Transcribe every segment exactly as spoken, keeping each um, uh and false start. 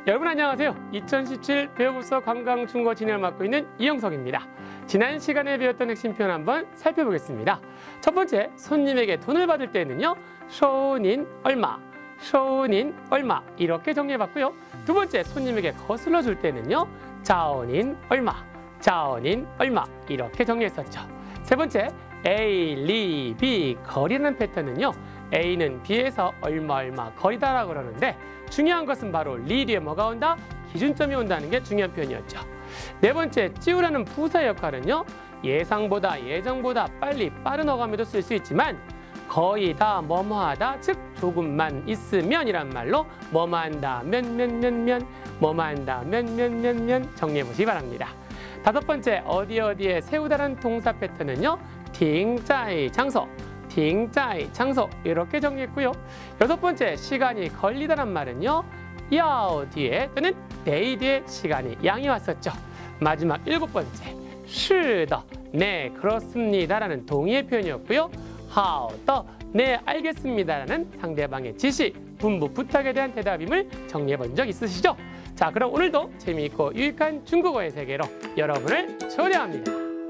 여러분 안녕하세요. 이천십칠 배우부서 관광중고 진행을 맡고 있는 이영석입니다. 지난 시간에 배웠던 핵심 표현 한번 살펴보겠습니다. 첫 번째, 손님에게 돈을 받을 때는요, 쇼닌 얼마, 쇼닌 얼마 이렇게 정리해봤고요. 두 번째, 손님에게 거슬러 줄 때는요, 자오닌 얼마, 자오닌 얼마 이렇게 정리했었죠. 세 번째, A, 리, B 거리라는 패턴은요, A는 B에서 얼마 얼마 거리다라고 그러는데 중요한 것은 바로 리 뒤에 뭐가 온다? 기준점이 온다는 게 중요한 표현이었죠. 네 번째, 찌우라는 부사의 역할은요, 예상보다 예정보다 빨리 빠른 어감에도 쓸 수 있지만 거의 다 뭐뭐하다, 즉 조금만 있으면 이란 말로 뭐뭐한다, 면면면면, 뭐뭐한다, 면면면면 정리해 보시기 바랍니다. 다섯 번째, 어디 어디에 세우다라는 동사 패턴은요, 팅짜이 장소, 팅짜이 장소 이렇게 정리했고요. 여섯 번째, 시간이 걸리다란 말은요, 야오 뒤에 또는 데이 뒤에 시간이 양이 왔었죠. 마지막 일곱 번째, 시더 네 그렇습니다라는 동의의 표현이었고요. 하오 더 네 알겠습니다라는 상대방의 지시, 분부, 부탁에 대한 대답임을 정리해 본 적 있으시죠? 자, 그럼 오늘도 재미있고 유익한 중국어의 세계로 여러분을 초대합니다.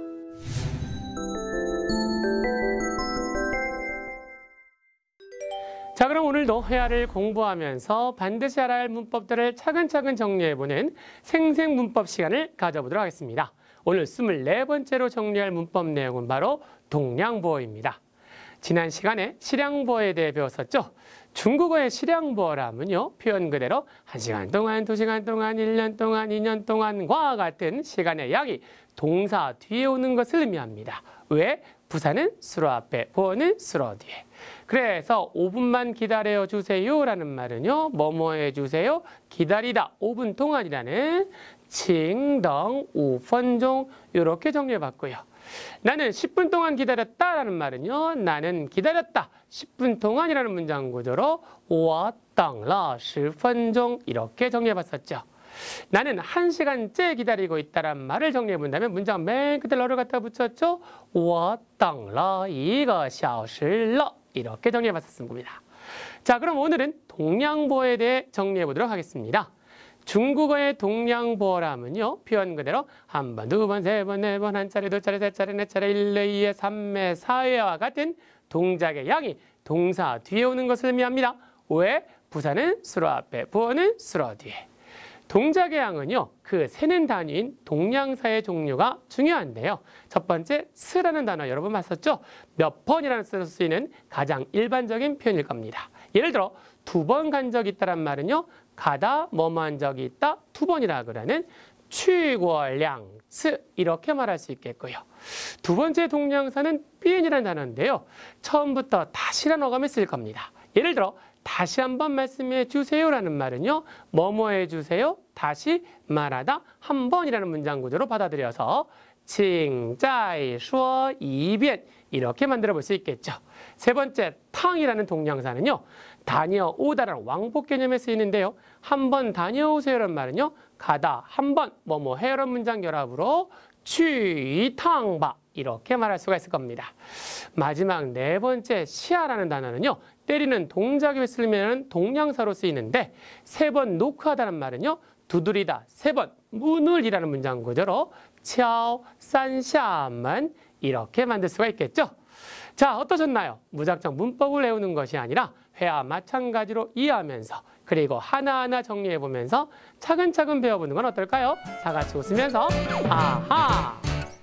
자, 그럼 오늘도 회화를 공부하면서 반드시 알아야 할 문법들을 차근차근 정리해보는 생생문법 시간을 가져보도록 하겠습니다. 오늘 스물네 번째로 정리할 문법 내용은 바로 동량보어입니다. 지난 시간에 실량보어에 대해 배웠었죠. 중국어의 실량보어라면요, 표현 그대로 한 시간 동안, 두 시간 동안, 일 년 동안, 이 년 동안과 같은 시간의 양이 동사 뒤에 오는 것을 의미합니다. 왜? 부사는 수로 앞에, 보어는 수로 뒤에. 그래서 오 분만 기다려 주세요 라는 말은요, 뭐뭐 해주세요, 기다리다 오 분 동안이라는 칭덩 오 분 종 이렇게 정리해봤고요. 나는 십 분 동안 기다렸다 라는 말은요, 나는 기다렸다 십 분 동안이라는 문장 구조로我等了十分钟이렇게 정리해봤었죠. 나는 한 시간째 기다리고 있다란 말을 정리해본다면 문장 맨 끝에 러를 갖다 붙였죠.我等了一个小时了이렇게 정리해봤었습니다. 자, 그럼 오늘은 동량보어에 대해 정리해보도록 하겠습니다. 중국어의 동량보어라면요, 표현 그대로 한 번, 두 번, 세 번, 네 번, 한 차례, 두 차례, 세 차례, 네 차례, 일 회, 이 회, 삼 회, 사 회와 같은 동작의 양이 동사 뒤에 오는 것을 의미합니다. 왜? 부사는 수로 앞에, 부어는 수로 뒤에. 동작의 양은요, 그 세는 단위인 동량사의 종류가 중요한데요. 첫 번째, 스라는 단어 여러분 봤었죠? 몇 번이라는 뜻으로 쓰이는 가장 일반적인 표현일 겁니다. 예를 들어 두 번 간 적이 있다란 말은요, 가다 뭐뭐 한 적이 있다 두 번이라 그러는 취고량스 이렇게 말할 수 있겠고요. 두 번째 동량사는 삐엔이라는 단어인데요, 처음부터 다시라는 어감에 쓸 겁니다. 예를 들어 다시 한번 말씀해 주세요라는 말은요, 뭐뭐 해주세요, 다시 말하다 한 번이라는 문장 구조로 받아들여서 칭再说一遍이렇게 만들어 볼 수 있겠죠. 세 번째, 탕이라는 동량사는요, 다녀오다라는 왕복 개념에 쓰이는데요, 한 번 다녀오세요라는 말은요, 가다 한 번 뭐뭐 해요라는 문장 결합으로 취탕바 이렇게 말할 수가 있을 겁니다. 마지막 네 번째, 시아라는 단어는요, 때리는 동작에 쓰이면 동량사로 쓰이는데 세 번 노크하다는 말은요, 두드리다 세 번 문을이라는 문장 구조로 敲三下门이렇게 만들 수가 있겠죠. 자, 어떠셨나요? 무작정 문법을 외우는 것이 아니라 회화 마찬가지로 이해하면서 그리고 하나하나 정리해보면서 차근차근 배워보는 건 어떨까요? 다 같이 웃으면서 아하!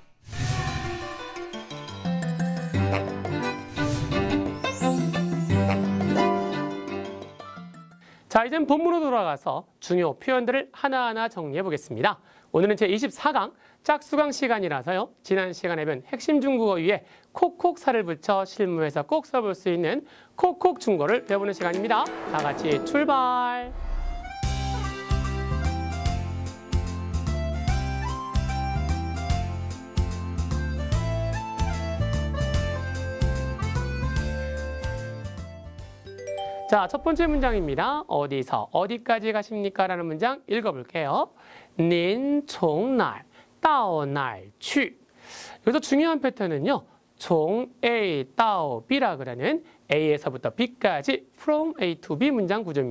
자, 이젠 본문으로 돌아가서 중요 표현들을 하나하나 정리해 보겠습니다. 오늘은 제이십사 강 짝수강 시간이라서요, 지난 시간에 배운 핵심 중국어 위에 콕콕살을 붙여 실무에서 꼭 써볼 수 있는 콕콕 중국어를 배워보는 시간입니다. 다 같이 출발! 자, 첫 번째 문장입니다. 어디서 어디까지 가십니까? 라는 문장 읽어볼게요. 您从哪儿到哪儿去? 여기서 중요한 패턴은요, 从 A 到 B라 그러는 A에서부터 B까지 from A to B 문장 구조입니다.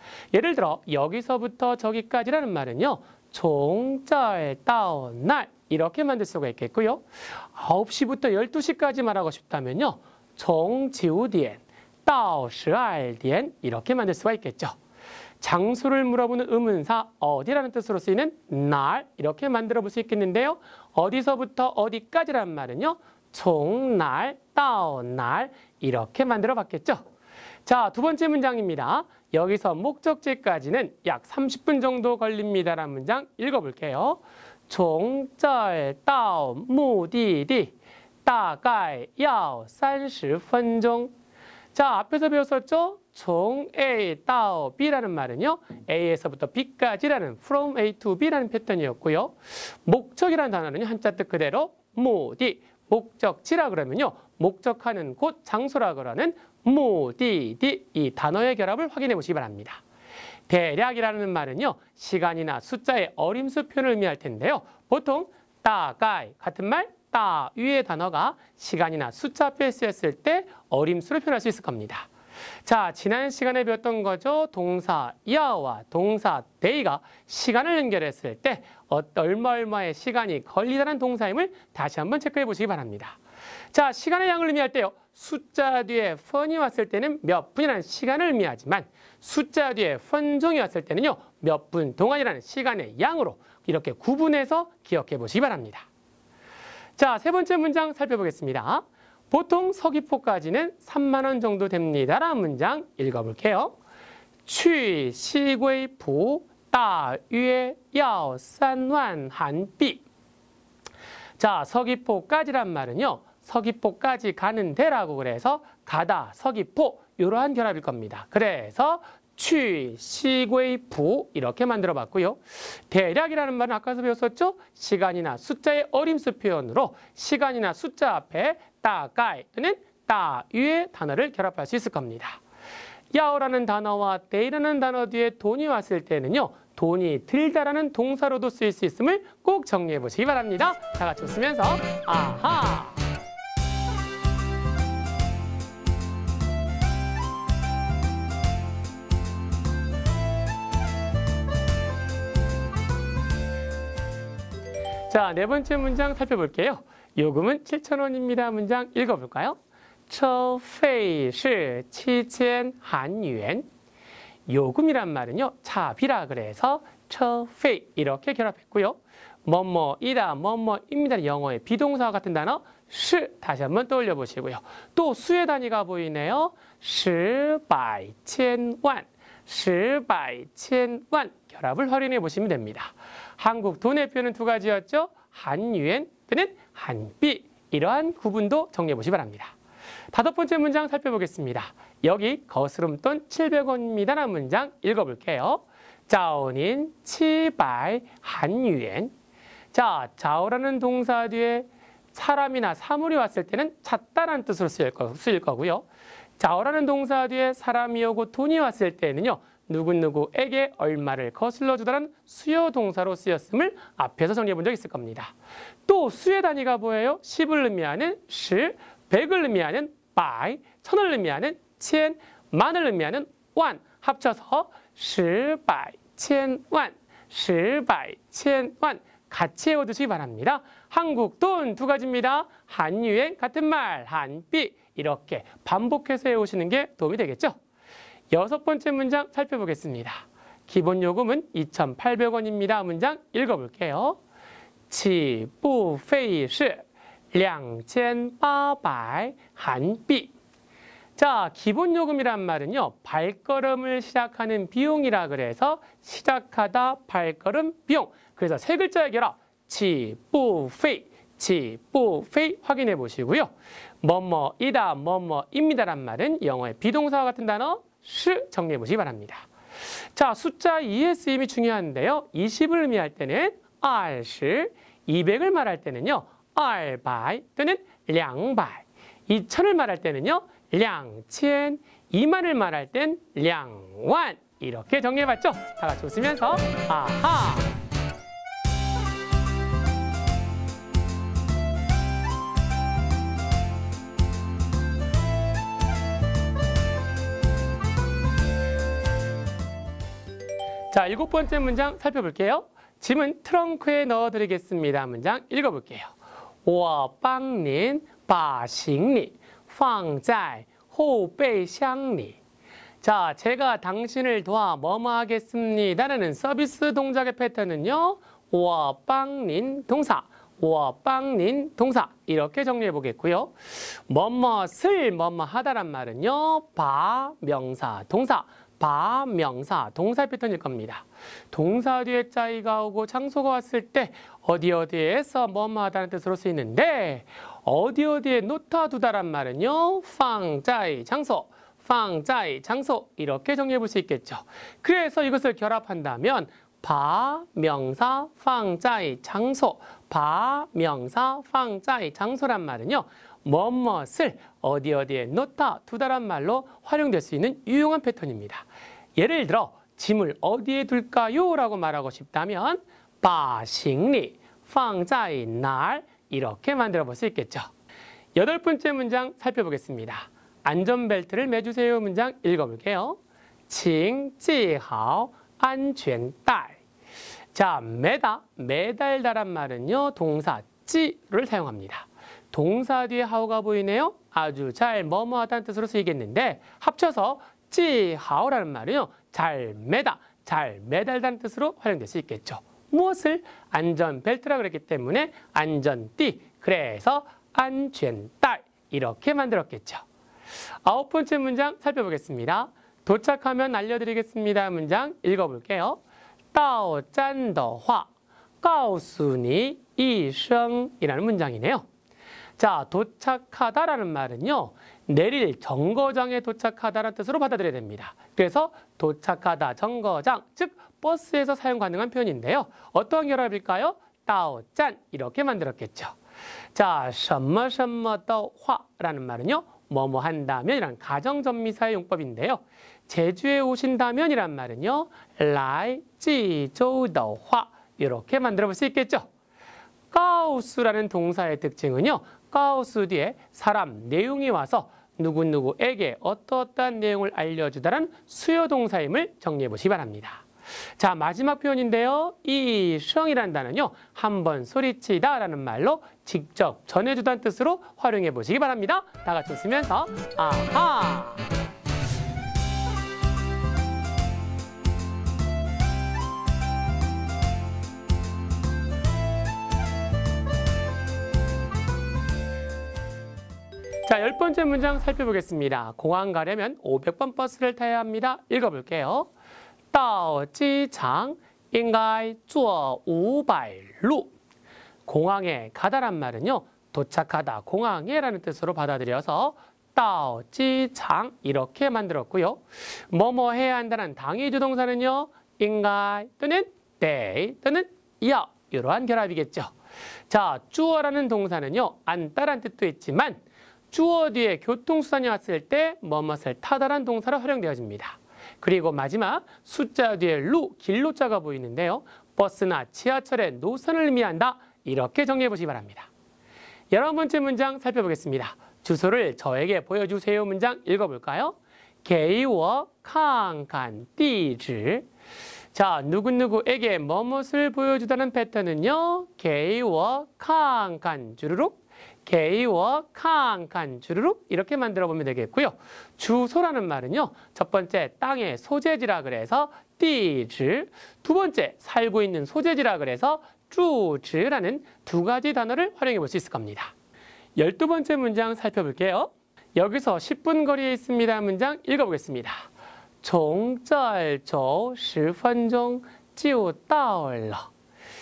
예를 들어 여기서부터 저기까지라는 말은요. 종这儿到那 이렇게 만들 수가 있겠고요. 아홉 시부터 열두 시까지 말하고 싶다면요. 종九点到十二点 이렇게 만들 수가 있겠죠. 장소를 물어보는 의문사 어디라는 뜻으로 쓰이는 날 이렇게 만들어 볼 수 있겠는데요. 어디서부터 어디까지라는 말은요. 종哪到哪 이렇게 만들어 봤겠죠. 자, 두 번째 문장입니다. 여기서 목적지까지는 약 삼십 분 정도 걸립니다라는 문장 읽어볼게요. 从这儿到目的地大概要三十分钟. 자, 앞에서 배웠었죠? 从 A 到 B라는 말은요. A에서부터 B까지라는 from A to B라는 패턴이었고요. 목적이라는 단어는요. 한자 뜻 그대로 무디, 목적지라 그러면요. 목적하는 곳, 장소라 그러는 무디디 이 단어의 결합을 확인해 보시기 바랍니다. 대략이라는 말은요. 시간이나 숫자의 어림수 표현을 의미할 텐데요. 보통 다가이 같은 말, 따 위의 단어가 시간이나 숫자 앞에 쓰였을 때 어림수를 표현할 수 있을 겁니다. 자, 지난 시간에 배웠던 거죠. 동사 야와 동사 데이가 시간을 연결했을 때 얼마 얼마의 시간이 걸리다는 동사임을 다시 한번 체크해 보시기 바랍니다. 자, 시간의 양을 의미할 때요. 숫자 뒤에 펀이 왔을 때는 몇 분이라는 시간을 의미하지만 숫자 뒤에 펀종이 왔을 때는요. 몇 분 동안이라는 시간의 양으로 이렇게 구분해서 기억해 보시기 바랍니다. 자, 세 번째 문장 살펴보겠습니다. 보통 서귀포까지는 삼만 원 정도 됩니다라는 문장 읽어볼게요. 去西归浦大约要三万韩币. 자, 서귀포까지란 말은요. 서귀포까지 가는 데라고 그래서 가다, 서귀포 이러한 결합일 겁니다. 그래서 去西归浦 이렇게 만들어 봤고요. 대략이라는 말은 아까서 배웠었죠? 시간이나 숫자의 어림수 표현으로 시간이나 숫자 앞에 다가이 또는 따위의 단어를 결합할 수 있을 겁니다. 야오라는 단어와 데이라는 단어 뒤에 돈이 왔을 때는요. 돈이 들다라는 동사로도 쓰일 수 있음을 꼭 정리해 보시기 바랍니다. 다 같이 웃으면서 아하! 자, 네 번째 문장 살펴볼게요. 요금은 칠천 원입니다. 문장 읽어볼까요? 车费是七千韩元. 요금이란 말은요. 차비라 그래서 车费 이렇게 결합했고요. 뭐뭐이다, 뭐뭐입니다. 영어의 비동사와 같은 단어 是 다시 한번 떠올려 보시고요. 또 수의 단위가 보이네요. 十百千万, 十百千万 결합을 활용해 보시면 됩니다. 한국 돈의 표현은 두 가지였죠. 한유엔 또는 한비. 이러한 구분도 정리해 보시기 바랍니다. 다섯 번째 문장 살펴보겠습니다. 여기 거스름돈 칠백 원입니다라는 문장 읽어볼게요. 자오닌 칠백 한유엔. 자, 자오라는 동사 뒤에 사람이나 사물이 왔을 때는 찾다라는 뜻으로 쓰일, 거, 쓰일 거고요. 자오라는 동사 뒤에 사람이 오고 돈이 왔을 때는요. 누구누구에게 얼마를 거슬러 주다라는 수요 동사로 쓰였음을 앞에서 정리해 본 적 있을 겁니다. 또 수의 단위가 뭐예요? 십을 의미하는 시, 백을 의미하는 바이, 천을 의미하는 첸, 만을 의미하는 완 합쳐서 십백, 천만, 십백, 천만 같이 외워두시기 바랍니다. 한국 돈 두 가지입니다. 한유엔 같은 말, 한비 이렇게 반복해서 외우시는 게 도움이 되겠죠? 여섯 번째 문장 살펴보겠습니다. 기본 요금은 이천팔백 원입니다. 문장 읽어볼게요. 起步费是两千八百韩币. 자, 기본 요금이란 말은요. 발걸음을 시작하는 비용이라 그래서 시작하다 발걸음 비용. 그래서 세 글자의 결합 起步费, 起步费 확인해 보시고요. 뭐뭐이다, 뭐뭐입니다란 말은 영어의 비동사와 같은 단어 시 정리해 보시기 바랍니다. 자, 숫자 이의 쓰임이 중요한데요. 이십을 의미할 때는 이십, 이백을 말할 때는요. 이백 또는 이백, 이천을 말할 때는요. 이천, 이만을 말할 땐 이만 이렇게 정리해봤죠? 다 같이 웃으면서 아하! 자, 일곱 번째 문장 살펴볼게요. 짐은 트렁크에 넣어드리겠습니다. 문장 읽어볼게요. 我帮您把行李放在后备箱里. 자, 제가 당신을 도와 뭐뭐 하겠습니다라는 서비스 동작의 패턴은요. 我帮您 동사, 我帮您 동사 이렇게 정리해 보겠고요. 뭐뭐을 뭐뭐 하다란 말은요. 바 명사 동사, 바 명사 동사 패턴일 겁니다. 동사 뒤에 짜이가 오고 장소가 왔을 때 어디 어디에서 뭐뭐 하다는 뜻으로 쓰이는데 어디 어디에 놓다 두다란 말은요. 放在 장소, 放在 장소 이렇게 정리해 볼 수 있겠죠. 그래서 이것을 결합한다면 바 명사 放在 장소, 바 명사 放在 장소란 말은요. 뭐뭇을 어디 어디에 놓다 두다란 말로 활용될 수 있는 유용한 패턴입니다. 예를 들어 짐을 어디에 둘까요? 라고 말하고 싶다면 把行李放在哪儿 이렇게 만들어 볼 수 있겠죠. 여덟 번째 문장 살펴보겠습니다. 안전벨트를 매주세요 문장 읽어볼게요. 请系好安全带. 자, 매다, 매달다란 말은요. 동사 찌를 사용합니다. 동사 뒤에 하오가 보이네요. 아주 잘 뭐뭐하다는 뜻으로 쓰이겠는데 합쳐서 찌하오라는 말은요. 잘 매다, 잘 매달다는 뜻으로 활용될 수 있겠죠. 무엇을? 안전벨트라 그랬기 때문에 안전띠, 그래서 안전딸 이렇게 만들었겠죠. 아홉 번째 문장 살펴보겠습니다. 도착하면 알려드리겠습니다. 문장 읽어볼게요. 到站的话告诉你一声이라는 문장이네요. 자, 도착하다라는 말은요. 내릴 정거장에 도착하다라는 뜻으로 받아들여야 됩니다. 그래서 도착하다, 정거장, 즉 버스에서 사용 가능한 표현인데요. 어떠한 결합일까요? 到站 이렇게 만들었겠죠. 자, 什么什么的话라는 말은요. 뭐뭐 한다면 이란 가정전미사의 용법인데요. 제주에 오신다면 이란 말은요. 来济州的话 이렇게 만들어 볼 수 있겠죠. 가우스라는 동사의 특징은요. 가우스 뒤에 사람, 내용이 와서 누구누구에게 어떠어떠한 내용을 알려주다라는 수요동사임을 정리해 보시기 바랍니다. 자, 마지막 표현인데요. 이성이라는 단어는요. 한번 소리치다 라는 말로 직접 전해주다는 뜻으로 활용해 보시기 바랍니다. 다 같이 웃으면서 아하! 자, 열 번째 문장 살펴보겠습니다. 공항 가려면 오백 번 버스를 타야 합니다. 읽어볼게요. 到机场应该坐五百路. 공항에 가다란 말은요. 도착하다, 공항에 라는 뜻으로 받아들여서 到机场 이렇게 만들었고요. 뭐뭐 해야 한다는 당위주동사는요. 应该 또는 得 또는 要 이러한 결합이겠죠. 자, 주어라는 동사는요. 앉다란 뜻도 있지만 주어 뒤에 교통수단이 왔을 때 뭐뭇을 타다란 동사로 활용되어집니다. 그리고 마지막 숫자 뒤에 루, 길로자가 보이는데요. 버스나 지하철의 노선을 의미한다. 이렇게 정리해 보시기 바랍니다. 열한 번째 문장 살펴보겠습니다. 주소를 저에게 보여주세요 문장 읽어볼까요? 给我看看地址. 자, 누구누구에게 뭐뭇을 보여주다는 패턴은요. 给我看看 주르륵. 给我看看 주르륵 이렇게 만들어 보면 되겠고요. 주소라는 말은요. 첫 번째 땅의 소재지라 그래서 地址, 두 번째 살고 있는 소재지라 그래서 住址라는 두 가지 단어를 활용해 볼 수 있을 겁니다. 열두 번째 문장 살펴볼게요. 여기서 십 분 거리에 있습니다. 문장 읽어보겠습니다. 从这儿走十分钟就到了.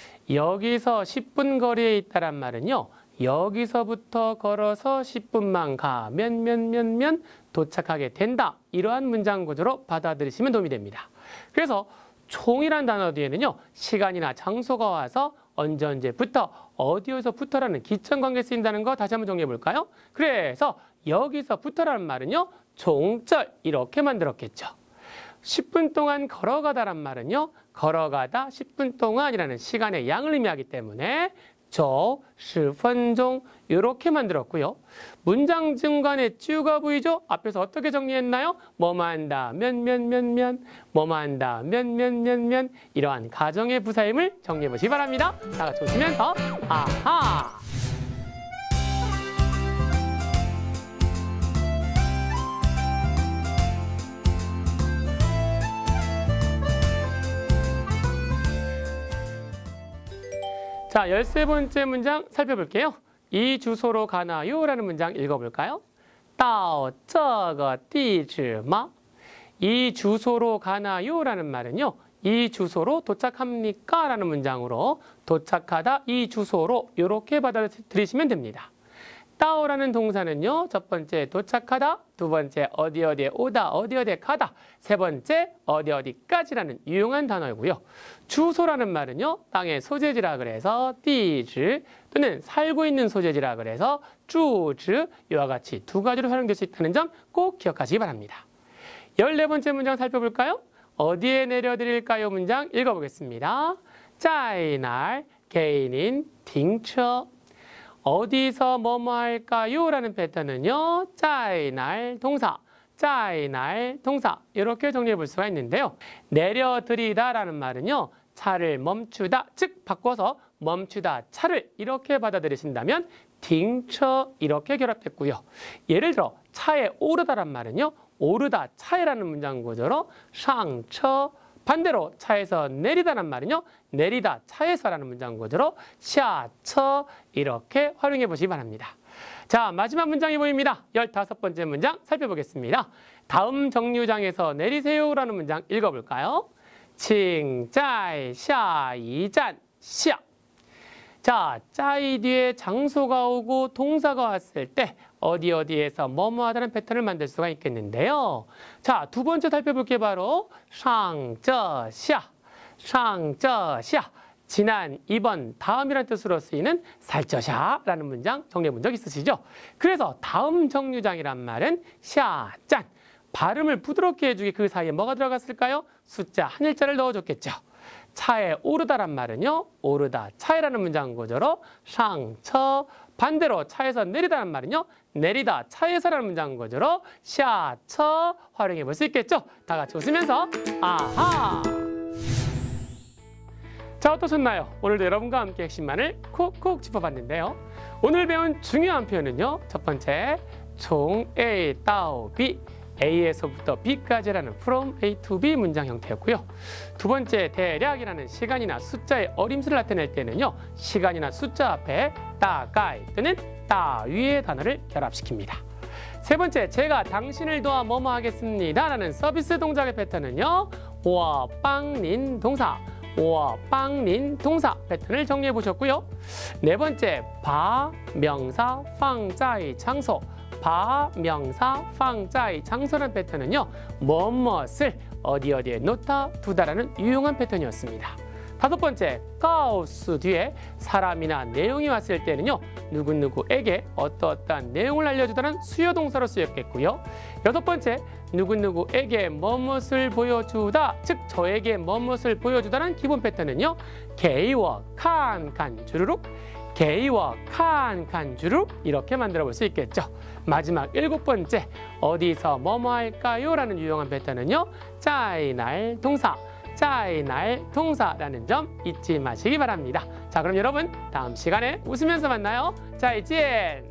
여기서 십 분 거리에 있다란 말은요. 여기서부터 걸어서 십 분만 가면 면 면 면 도착하게 된다. 이러한 문장 구조로 받아들이시면 도움이 됩니다. 그래서 총이란 단어 뒤에는요. 시간이나 장소가 와서 언제 언제부터 어디 어디서부터라는 기천관계에 쓰인다는 거 다시 한번 정리해 볼까요? 그래서 여기서부터라는 말은요. 종절 이렇게 만들었겠죠. 십 분 동안 걸어가다란 말은요. 걸어가다 십 분 동안이라는 시간의 양을 의미하기 때문에 저, 십分钟 이렇게 만들었고요. 문장 중간에 쭈가 보이죠? 앞에서 어떻게 정리했나요? 뭐뭐 한다, 면, 면, 면, 면, 뭐뭐 한다, 면, 면, 면, 면 이러한 가정의 부사임을 정리해 보시기 바랍니다. 다 같이 웃으면서 아하! 자, 열세 번째 문장 살펴볼게요. 이 주소로 가나요? 라는 문장 읽어볼까요? 到这个地址吗? 이 주소로 가나요? 라는 말은요. 이 주소로 도착합니까? 라는 문장으로 도착하다 이 주소로 이렇게 받아들이시면 됩니다. 따오라는 동사는요. 첫 번째 도착하다, 두 번째 어디 어디에 오다, 어디 어디에 가다, 세 번째 어디 어디까지라는 유용한 단어이고요. 주소라는 말은요. 땅의 소재지라 그래서 띠즈 또는 살고 있는 소재지라 그래서 주즈 이와 같이 두 가지로 활용될 수 있다는 점 꼭 기억하시기 바랍니다. 열네 번째 문장 살펴볼까요? 어디에 내려드릴까요? 문장 읽어보겠습니다. 在哪儿给您停车? 어디서 뭐뭐 할까요? 라는 패턴은요. 在哪儿 동사, 在哪儿 동사 이렇게 정리해 볼 수가 있는데요. 내려드리다 라는 말은요. 차를 멈추다, 즉 바꿔서 멈추다 차를 이렇게 받아들이신다면 停车 이렇게 결합됐고요. 예를 들어 차에 오르다란 말은요. 오르다 차에라는 문장 구조로 上车 반대로 차에서 내리다란 말은요. 내리다 차에서라는 문장 구조로 下车 이렇게 활용해 보시기 바랍니다. 자, 마지막 문장이 보입니다. 열다섯 번째 문장 살펴보겠습니다. 다음 정류장에서 내리세요라는 문장 읽어볼까요? 请在下一站下. 자, 짜이 뒤에 장소가 오고 동사가 왔을 때 어디 어디에서 뭐뭐 하다는 패턴을 만들 수가 있겠는데요. 자, 두 번째 살펴볼 게 바로 上这下, 上这下. 지난, 이번, 다음이라는 뜻으로 쓰이는 살쩌샤라는 문장 정리해 본 적 있으시죠? 그래서 다음 정류장이란 말은 下站. 발음을 부드럽게 해주기 그 사이에 뭐가 들어갔을까요? 숫자 한 일자를 넣어줬겠죠. 차에 오르다란 말은요. 오르다 차에라는 문장 구조로 上车. 반대로 차에서 내리다는 말은요. 내리다 차에서라는 문장 구조로 下车 활용해 볼 수 있겠죠. 다 같이 웃으면서 아하. 자, 어떠셨나요? 오늘도 여러분과 함께 핵심만을 콕콕 짚어봤는데요. 오늘 배운 중요한 표현은요. 첫 번째, 총 A到B. A에서부터 B까지라는 from A to B 문장 형태였고요. 두 번째, 대략이라는 시간이나 숫자의 어림수를 나타낼 때는요. 시간이나 숫자 앞에 따가이 또는 따위의 단어를 결합시킵니다. 세 번째, 제가 당신을 도와 뭐뭐 하겠습니다 라는 서비스 동작의 패턴은요. 我帮您 동사, 我帮您 동사 패턴을 정리해 보셨고요. 네 번째, 바, 명사, 放在场所. 바, 명사, 放在场所라는 패턴은요. 무엇을 어디 어디에 놓다, 두다라는 유용한 패턴이었습니다. 다섯 번째, 가우스 뒤에 사람이나 내용이 왔을 때는요. 누구누구에게 어떠어떠한 내용을 알려주다는 수요 동사로 쓰였겠고요. 여섯 번째, 누구누구에게 무엇을 보여주다, 즉 저에게 무엇을 보여주다는 기본 패턴은요. 게이워 칸, 칸, 주르륵, 게이워 칸, 칸, 주르륵 이렇게 만들어 볼 수 있겠죠. 마지막 일곱 번째, 어디서 뭐뭐 할까요? 라는 유용한 패턴은요. 在哪儿 동사, 在哪儿 동사라는 점 잊지 마시기 바랍니다. 자, 그럼 여러분 다음 시간에 웃으면서 만나요. 再见.